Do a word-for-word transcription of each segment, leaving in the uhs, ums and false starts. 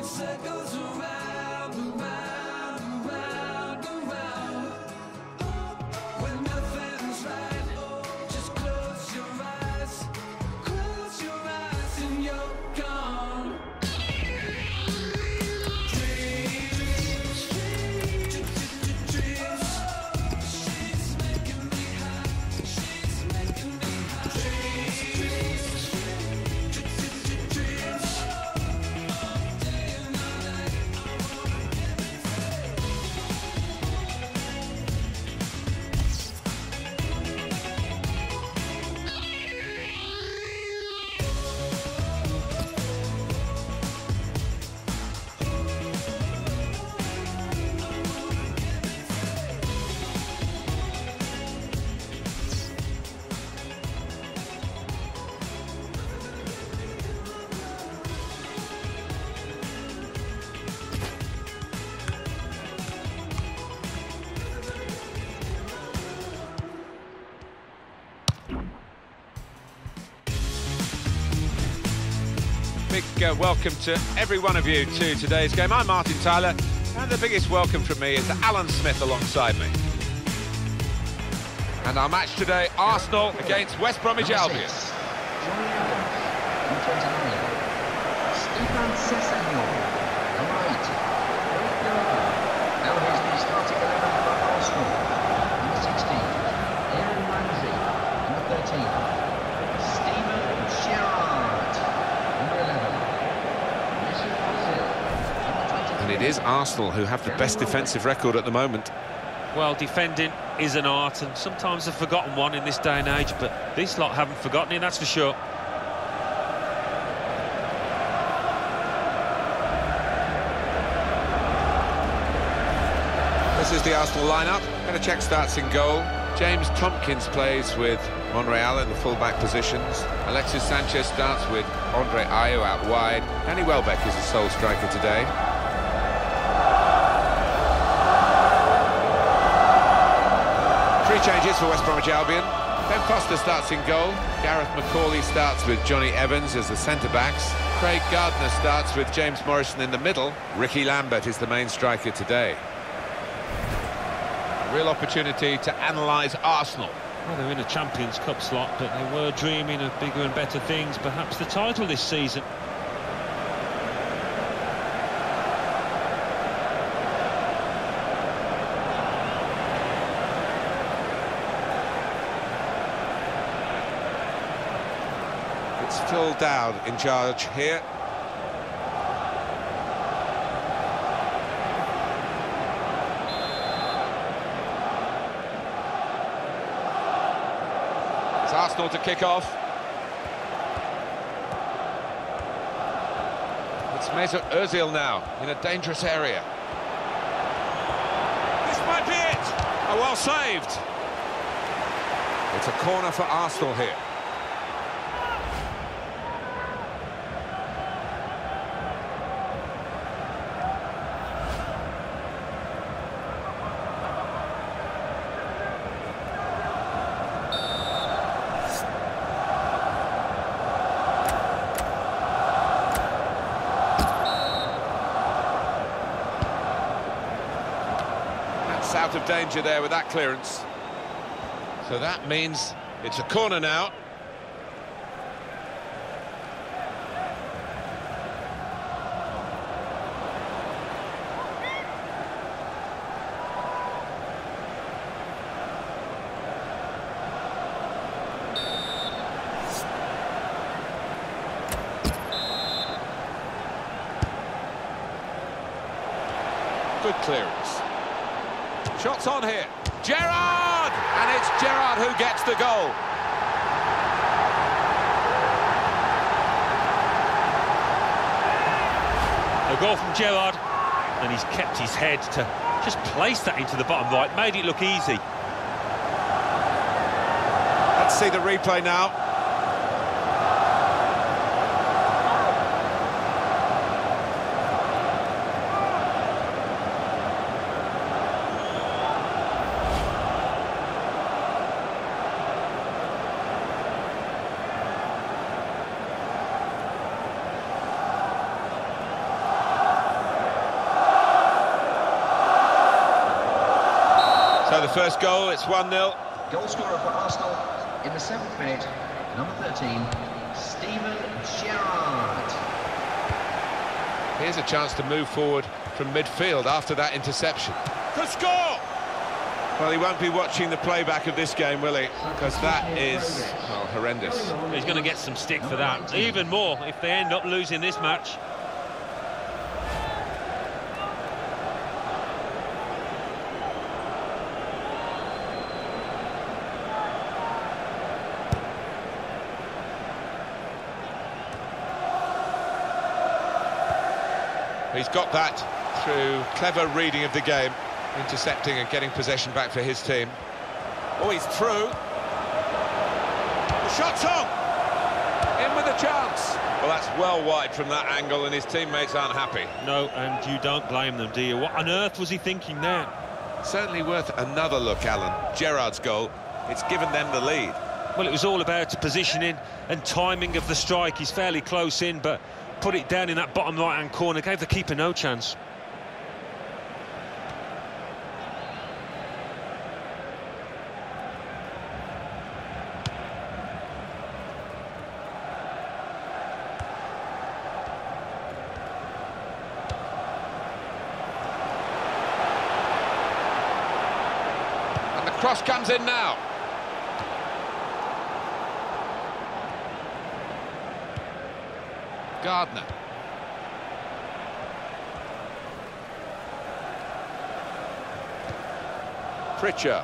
Big uh, welcome to every one of you to today's game. I'm Martin Tyler, and the biggest welcome from me is to Alan Smith alongside me. And our match today, Arsenal against West Bromwich Albion. Now here's the starting eleven for Arsenal. Number sixteen, Aaron Ramsey. Number thirteen, Steven Gerrard. Number eleven, Mesut Ozil. Number twenty-three. And it is Arsenal who have the best defensive record at the moment. Well, defending is an art, and sometimes a forgotten one in this day and age, but this lot haven't forgotten it, that's for sure. This is the Arsenal lineup. Benachek starts in goal. James Tompkins plays with Monreal in the full-back positions. Alexis Sanchez starts with Andre Ayew out wide. Danny Welbeck is the sole striker today. Three changes for West Bromwich Albion. Ben Foster starts in goal. Gareth McCauley starts with Johnny Evans as the centre-backs. Craig Gardner starts with James Morrison in the middle. Ricky Lambert is the main striker today. A real opportunity to analyse Arsenal. Well, they're in a Champions Cup slot, but they were dreaming of bigger and better things, perhaps the title this season. It's Phil Dowd in charge here. It's Arsenal to kick off. It's Mesut Ozil now in a dangerous area. This might be it! Oh, well saved. It's a corner for Arsenal here. Out of danger there with that clearance. So that means it's a corner now. Good clearance. Shots on here. Gerrard! And it's Gerrard who gets the goal. A goal from Gerrard, and he's kept his head to just place that into the bottom right, made it look easy. Let's see the replay now. first goal, it's one nil. Goal scorer for Arsenal in the seventh minute, number thirteen, Steven Gerrard. Here's a chance to move forward from midfield after that interception. Could score! Well, he won't be watching the playback of this game, will he? Because that is, well, horrendous. He's going to get some stick for that. Even more if they end up losing this match. He's got that through clever reading of the game, intercepting and getting possession back for his team. Oh, he's through. The shot's on! In with a chance. Well, that's well wide from that angle, and his teammates aren't happy. No, and you don't blame them, do you? What on earth was he thinking there? Certainly worth another look, Alan. Gerrard's goal, it's given them the lead. Well, it was all about positioning and timing of the strike. He's fairly close in, but put it down in that bottom right-hand corner, gave the keeper no chance. And the cross comes in now. Gardner. Pritchard.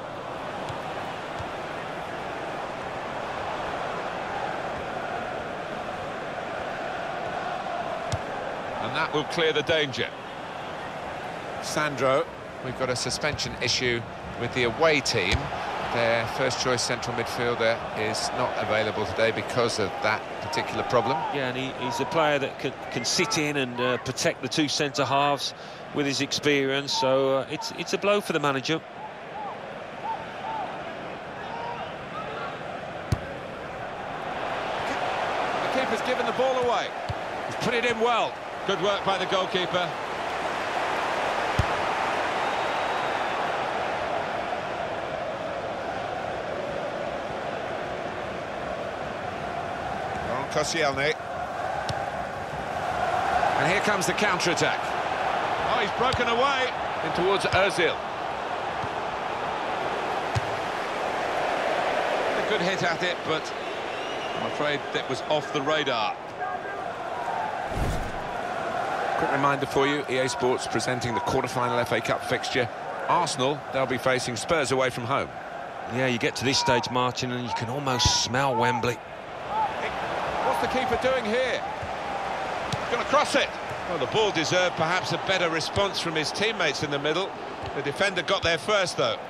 And that will clear the danger. Sandro, we've got a suspension issue with the away team. Their first choice central midfielder is not available today because of that particular problem. Yeah, and he, he's a player that can, can sit in and uh, protect the two centre halves with his experience, so uh, it's, it's a blow for the manager. The keeper's given the ball away. He's put it in well. Good work by the goalkeeper. Koscielny. And here comes the counter-attack. Oh, he's broken away in towards Ozil. A good hit at it, but I'm afraid that was off the radar. Quick reminder for you, E A Sports presenting the quarter-final F A Cup fixture. Arsenal, they'll be facing Spurs away from home. Yeah, you get to this stage, Martin, and you can almost smell Wembley. What's the keeper doing here? He's going to cross it. Well, the ball deserved perhaps a better response from his teammates in the middle. The defender got there first, though.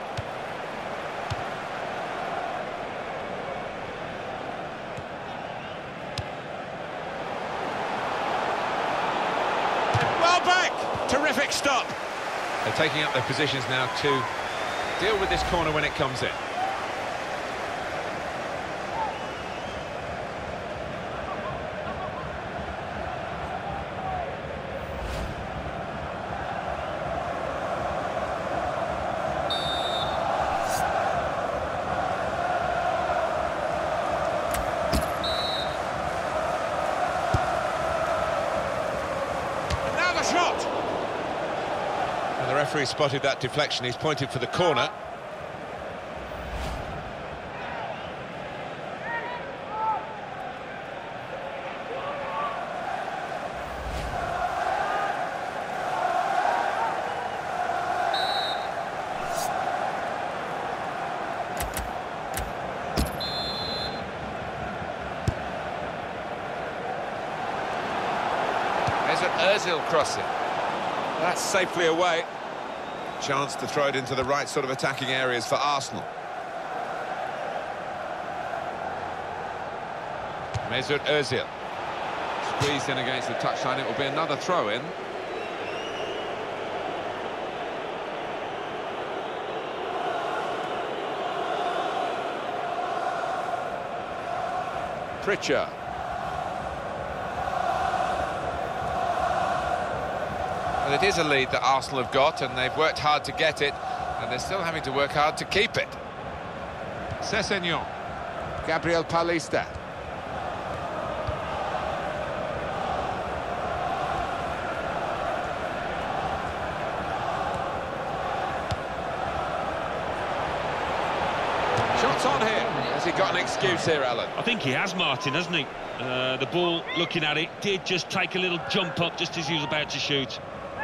Well back! Terrific stop. They're taking up their positions now to deal with this corner when it comes in. Shot! And the referee spotted that deflection. He's pointed for the corner. Ozil crossing. That's safely away. Chance to throw it into the right sort of attacking areas for Arsenal. Mesut Ozil. Squeezed in against the touchline. It will be another throw-in. Pritchard. Well, it is a lead that Arsenal have got, and they've worked hard to get it. and they're still having to work hard to keep it. Sessegnon. Gabriel Paulista. Shots on here. Has he got an excuse here, Alan? I think he has, Martin, hasn't he? Uh, the ball, looking at it, did just take a little jump up just as he was about to shoot.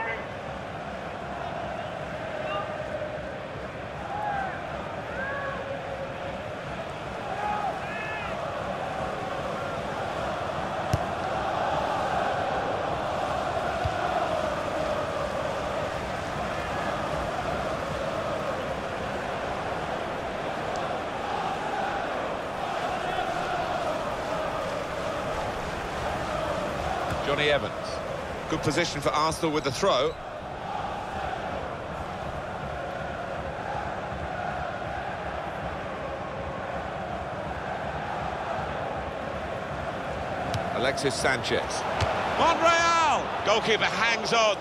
Johnny Evans. Good position for Arsenal with the throw. Alexis Sanchez. Monreal! Goalkeeper hangs on.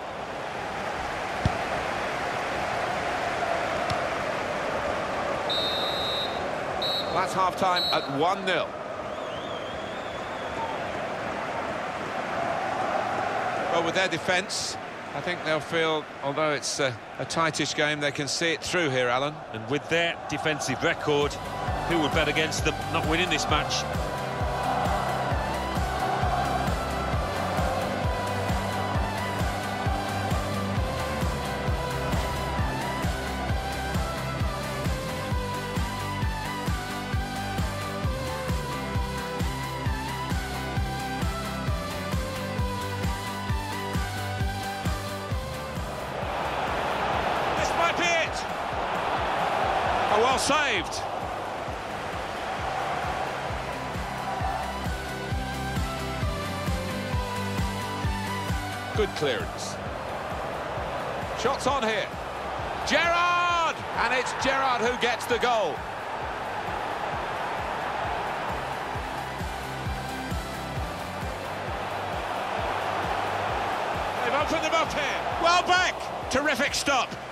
That's half-time at one nil. Well, with their defence, I think they'll feel, although it's a, a tightish game, they can see it through here, Alan. And with their defensive record, who would bet against them not winning this match? Oh, well saved. Good clearance. Shots on here. Gerrard! And it's Gerrard who gets the goal. They've opened them up here. Well back. Terrific stop.